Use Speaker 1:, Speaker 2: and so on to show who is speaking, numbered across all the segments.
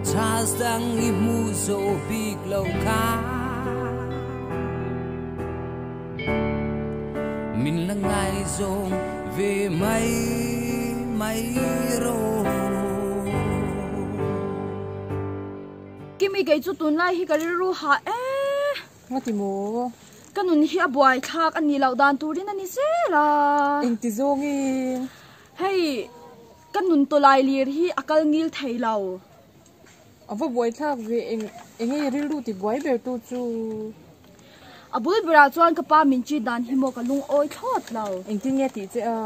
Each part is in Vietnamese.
Speaker 1: Chas dang I mu so big lo ka Min la ngai zong về mấy ro
Speaker 2: Kimi gay chu tun lai hi kariru ha
Speaker 3: ngati mo
Speaker 2: kanun hi abuai thak ani lau dan turin ani se la
Speaker 3: engti zongi
Speaker 2: hey kanun to lai lir hi akal ngil thei lau
Speaker 3: avo boy thak ve enge rilu ti boy ber tu chu
Speaker 2: abul bra chuan ka pa min chi dan hi mo ka lung oi thot lau
Speaker 3: engti nge ti che a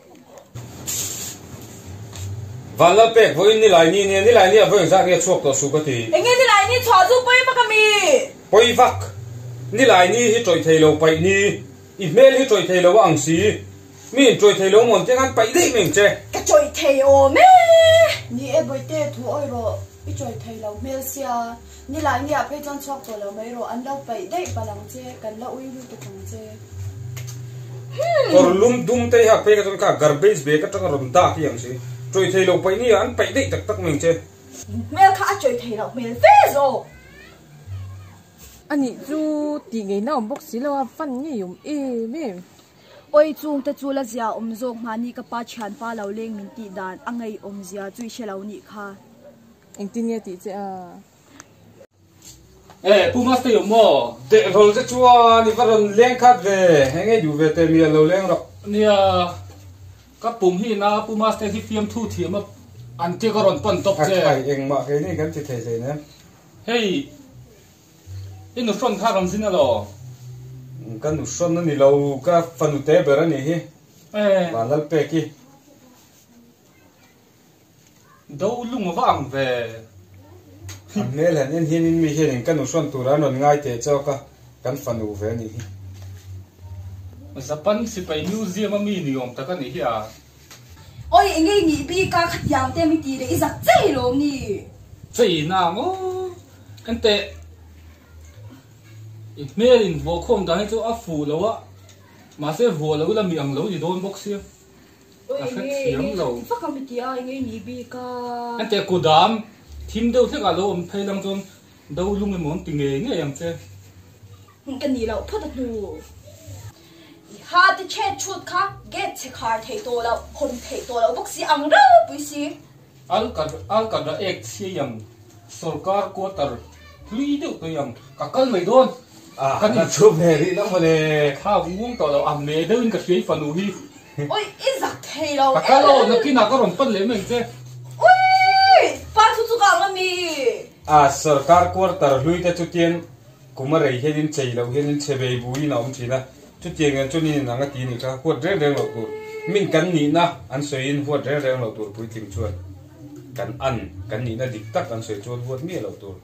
Speaker 4: Vanla pek voi ni lai ni a voi za ke chok to su ka ti
Speaker 2: enge ni lai ni chwa zu poi pa kami
Speaker 4: poi vak ni lai ni hi troi thei lo pai ni I mel hi troi thei lo ang si min troi thei lo mon te kan pai dei meng che
Speaker 2: ka choi thei o me ni e boi te thu oi ro I choi thei lo mel sia ni lai ni a pe chon chok to lo mai ro an lo pai dei palang che kan la ui lu to khang che
Speaker 4: tor lum dum te ha pe ka ton ka garbage be ka ta rom da ki yang si troi thei lo pai ni an pai dei tak tak meng che
Speaker 2: mel kha choi thei lo mel fe zo
Speaker 3: ani chu ti nge na om bok si lo fan nge yum e me
Speaker 2: oi chung te chu la zia zok mani ka pa chan pa lo leng min ti dan angai zia chui shelo ni kha
Speaker 3: engti nge ti che a
Speaker 4: pumas te yom mo de rol che chua ni varon leng khat ve henge du ve te mi lo leng ro
Speaker 5: nia ka pum hi na pumas te hi fiam thu thi ma an te ka ron pon top che
Speaker 4: ai eng ma ke ni kan ti thei sei ne
Speaker 5: hey inu son kha ram sin lo
Speaker 4: kan nu son ni lo ka fanu te ber ni hi ba lal pe ki
Speaker 5: do lung wang ve
Speaker 4: mel han en hin mi hin kan nu son tu ran on ngai te cho ka kan fanu ve ni hi
Speaker 5: Japan si pai museum mi ni om ta ka ni hi a
Speaker 2: oi engei ni bi ka khat yang te mi ti de izak chei lo ni
Speaker 5: chei na ngo kan te email in vo khom da hi chu a fu lo wa ma se vo lo la mi ang lo ni don box here
Speaker 2: oi engei fa ka mi ti a engei ni bi ka
Speaker 5: kan te ku dam thim deu the ka lo om phei lang chon do lung me mon ti nge nge yang che
Speaker 2: kan ni lo phat tu ha te che chut kha get che khar thei to lo khon thei to lo box si ang ro pui si
Speaker 5: al ka da ek si yang sarkar ko tar lui deu to yang ka kal mai don
Speaker 4: kan ni chu me ri na mo ne
Speaker 5: kha ngung to lo am me deu in ka sei fanu hi
Speaker 2: oi izak thei lo
Speaker 5: ka ka lo na ki na ka ron pan le meng che
Speaker 2: oi pa thu chu ka ma mi
Speaker 4: sarkar ko tar lui te chu tien kuma rei henin chei lo henin chebei bui na om china chu tieng an chu ni na nga ti ni ka huat re re lo tu min kan ni na an soin huat re re lo tu pui tim chuan kan ni na dik tak an soi chuan huat mi lo tu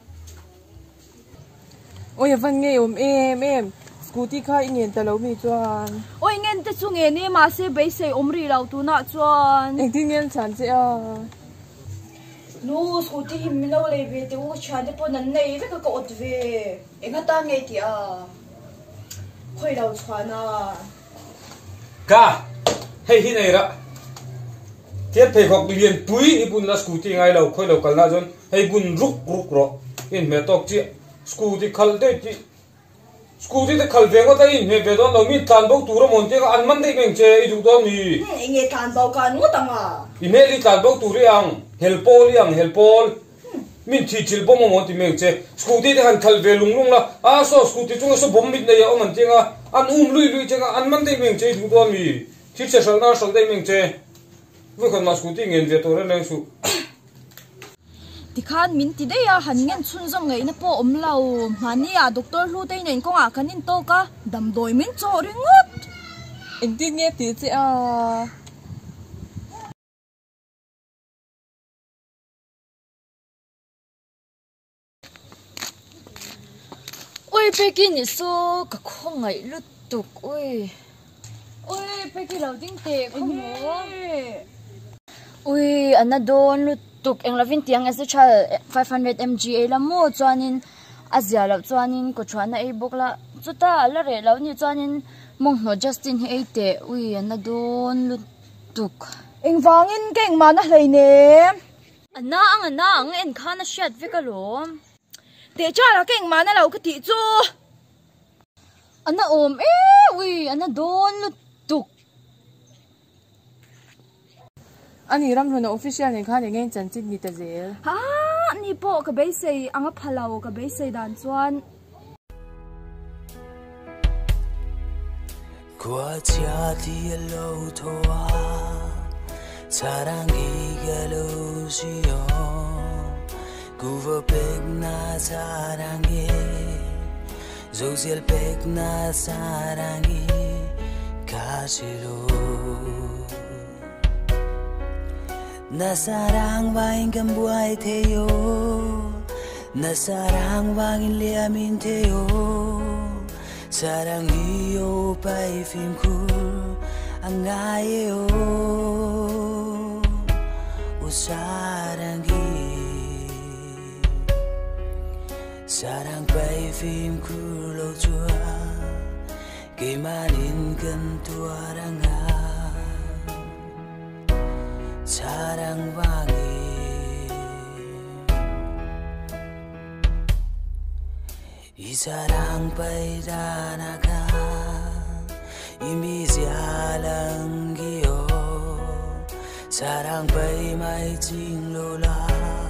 Speaker 3: oi van nge yum em scooty kha ingen ta lo mi chuan
Speaker 2: oi ngen te chu nge ni ma se be se omri lo tu na chuan
Speaker 3: engti ngen chan che a
Speaker 2: no scooty him mi lo le ve te u cha de po nan nei ve ka ko ot ve enga ta nge ti a khoi lo chwa na
Speaker 4: ka hei hi nei ra tiet phei khok lian pui ni bun la scooty ngai lo khoi lo kal na jon hei bun ruk ro in me tok chi scooty khal de chi scooty te khal ve ko ta in me be don lo mi tan bo tu ro mon te an man dei meng che I du do mi
Speaker 2: nge tan bau ka nu ta nga
Speaker 4: I me li tan bo tu ri ang helpol min thi chil bo mo mon ti meng che scooty te han khal ve lung la a so scooty chung so bom mit nei a man te nga an lui che nga an man dei meng che I du do mi thi che sal na sal dei meng che vu kan ma scooty ngen ve to re nang su
Speaker 2: tikhan min ti de ya han ngen chun zom ngai na po om lau mani a doctor lu te nen ko a kanin to ka dam doi min cho ringot
Speaker 3: engti nge ti che a
Speaker 2: oi peki ni so ka khong ngai lut tuk oi peki lo ding te ko mo oi anadon lut tuk eng lavin tiang as a child 500 mg la mo chuanin azia lo chuanin ko chwana e bok la chuta la re lo ni chuanin mong no Justin he ate ui anadon lut tuk eng wangin keng mana hlei ne Anh en khá nó shit với cái lốm.
Speaker 6: Để cho là cái mà nó lâu cái tí chú.
Speaker 2: Anh ôm ui anh đón lụt tục.
Speaker 3: Anh ấy làm rồi official này khai nghe chân chính như thế gì?
Speaker 6: Ha, anh bộ cái base say anh áp halau cái base say đàn chuan.
Speaker 1: Qua cha thì lâu thôi, 사랑이 갈로지요. 구워 백나 사랑해, 조질 백나 사랑이 가시로. 나 사랑방인 부아이 돼요. 나 사랑방인 리아민 돼요. 사랑이요 바이핌쿨 안가예요. 오 사랑이 사랑 바이핌쿨 오좋아 기만인 근투아랑아 사랑방이 이 사랑 바이라나가 이미 잘랑기요 사랑 바이 마이 징로라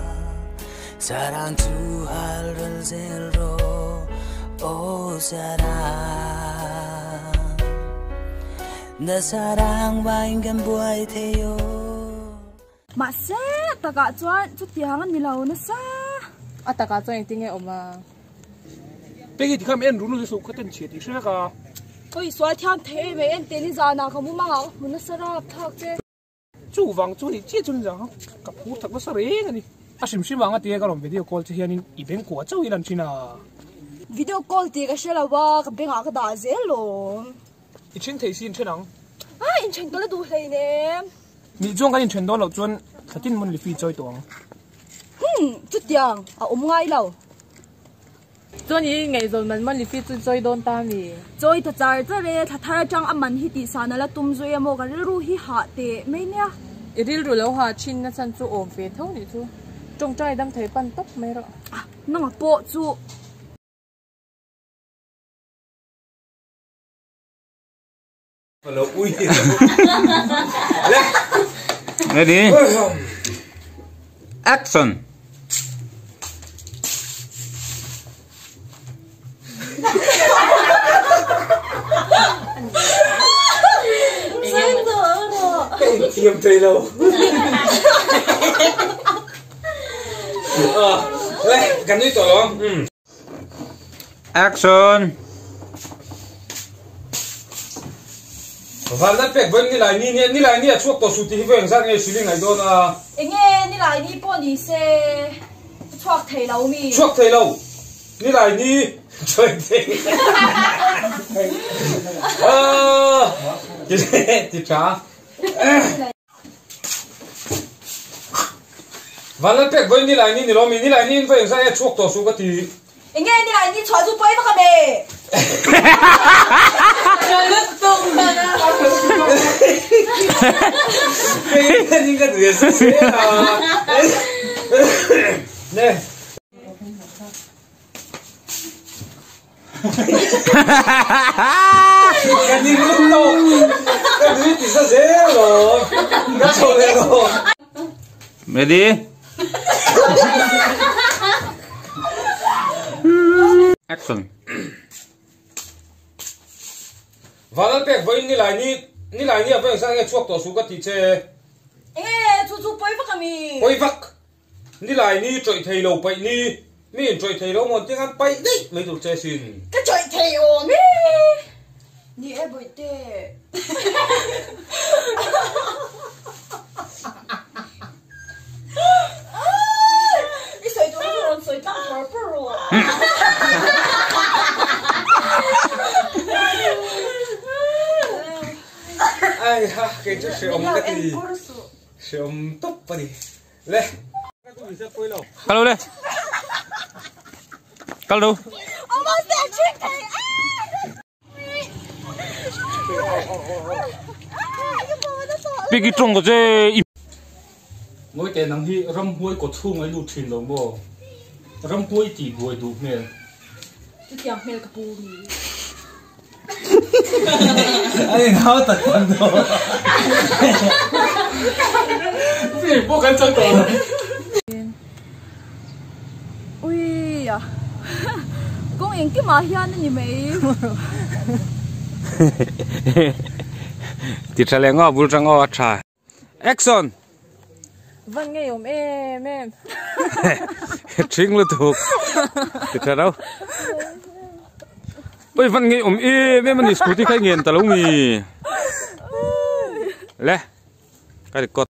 Speaker 1: 사랑 주할을 젤로 오 사랑 나 사랑 바인간 부아이 돼요
Speaker 6: Mà sẽ ta cả chuan chút tiếng anh lâu nó sa.
Speaker 3: À ta cả cho anh tiếng em mà.
Speaker 7: Bây giờ thì không em rủ nó số cái tên chuyện thì sao cả?
Speaker 6: Ôi xoay theo thế về em tên đi ra nào không muốn mang áo muốn nó sa ra thắc chứ.
Speaker 7: Chú vàng chú thì chết chân rằng cặp hút thật nó sao đấy này. À xem vàng cái cái làm video call thì hiện event của cháu ilan china.
Speaker 6: Video call thì cái sẽ là ba cái bên áo cái đá dễ luôn.
Speaker 7: Ít chuyện thấy xin chuyện nào?
Speaker 6: À in chuyện đó là đủ hay nè.
Speaker 7: Mình chung cái chuyện đó là chuyện thật tin muốn phi chơi tuồng.
Speaker 6: Chút tiếng à ngay lâu.
Speaker 3: Cho nên ngày rồi mình đi phi chơi đón ta mi.
Speaker 6: Chơi thật잘 저래 다 타장 암만 히티 사나라 tum조에 뭐가 루히 하테 메냐.
Speaker 3: Iril rồi lâu hòa chin nó chân chú ôm về thấu đi chú. Trong trai đang thấy pan tóc mấy rồi.
Speaker 6: À nó mà bộ chú.
Speaker 4: Hello, ui. Ready? Action. Tiêm thấy đâu? Đây, gắn đi tổ. Action. Và rất phép với ni lại chuộc tổ sụt thì về sang nghe xử lý ngày đó là.
Speaker 6: Nghe ni lại ni bỏ ni xe chuộc thầy lâu mi.
Speaker 4: Chuộc thầy lâu. Ni lại ni chơi thầy. Thì trả. Và rất phép với ni lại ni về sang nghe chuộc tổ sụt cái thì.
Speaker 6: Nghe ni lại ni chọi giúp bấy mà mẹ.
Speaker 4: Cái gì cái gì thế à? Nè. Cái gì lúc đâu? Cái gì thì sao dễ rồi? Nó trộn lên rồi. Ready? Action. Và nó bẹt với ni lại ni ở sang nghe chuộc tổ số cái thì chơi.
Speaker 6: Nghe chú bấy mà mi.
Speaker 4: Bấy vắc. Ni lại ni trội thầy lầu bậy ni. Mi trội thầy lầu một tiếng ăn bậy đấy mấy tụi chơi xin.
Speaker 6: Cái trội thầy ồ mi. Ni em bậy tê. Cái sợi đó nó sợi tăng thở rồi.
Speaker 4: Ai ha, cái chút sẽ ôm cái gì? Sẽ ôm tóc vào đi. Lên. Hello lên. Hello.
Speaker 6: Almost there, trick thầy.
Speaker 4: Big trong cái gì?
Speaker 5: ngồi tên nắng hi ram huôi có thung ấy lụt thìn lòng bò ram huôi chỉ buổi đủ mẹ
Speaker 6: Chứ tiếng mẹ cái bù đi.
Speaker 4: anh ngáo thật con đồ
Speaker 5: vì bố cắn chân đồ
Speaker 6: Ui à. Công yên cái mà hiền như mày.
Speaker 4: thì trả ngõ bul trăng ngõ trả action
Speaker 3: Vâng nghe em
Speaker 4: chính là thuộc thì trả đâu ôi vẫn nghe em mình đi scooty khai nghiền ta lâu mì lẽ cái cột